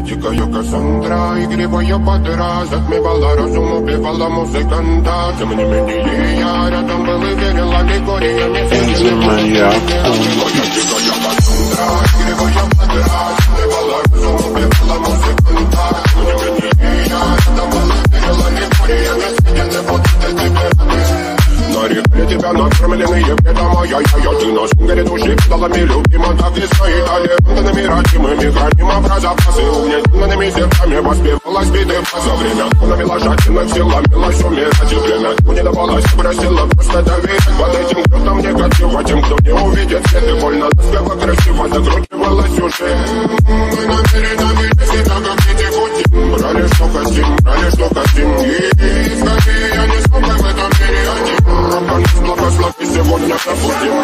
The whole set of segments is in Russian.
дикая Кассандра, игривая подра, затмевала разум, убивала музыканта. Тем не менее я рядом был и верил аллегориями. Моя дикая Кассандра, игривая подра, затмевала разум, убивала музыканта. Тем не менее я рядом был и верил аллегориями. Съедены будут эти нарекли тебя накормленные бредом, ай-яй-яй, ты на сунгере души педалами любима, так и стоит талентами родимыми, хранима в запасы, угнетенными сердцами воспевалась биты. За время навела жадина, сила милась умирать, и время не давалось, просила просто доверить. Под этим кто-то негатива, тем, кто не увидит свет, и больно наспева красиво закручивалась уже. Мы намеренно себя как дети хотим, брали что хотим, и скорее я не смог в этом мире один. Благослови сегодня забудем.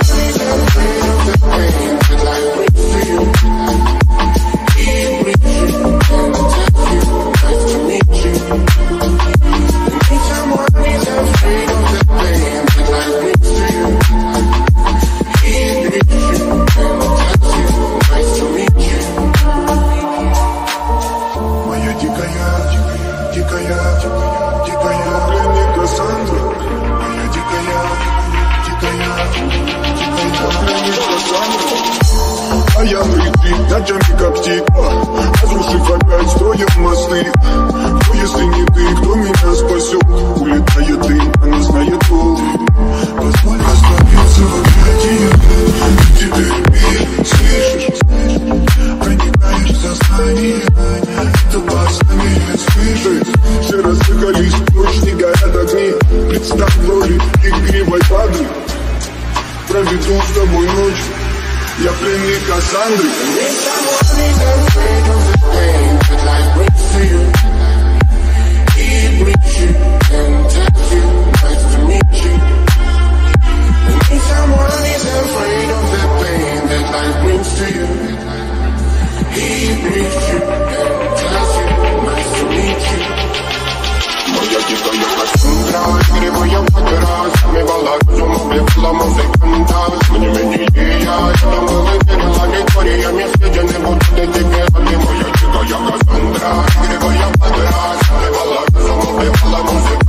Моя дикая пленник Кассандра. А я прикрыт ночами как птица, разрушив опять строим мосты. Кто если не ты, кто меня спасет? Улетает дым, она знает пол. Позволь остановиться в объятии. Теперь мир, слышишь? Проникаешь в сознание. Это опаснее, слышишь? Все разыгрались, ночь не горят огни. Представь в роли игривой падры. Проведу с тобой ночь. Я пленник Кассандры. Моя дикая Кассандра, игривая подра, затмевала разум, убивала музыканта. Тем не менее я рядом был и верил аллегориями. Съедены будут эти педали. Моя дикая Кассандра, игривая подра, затмевала разум, убивала музыканта.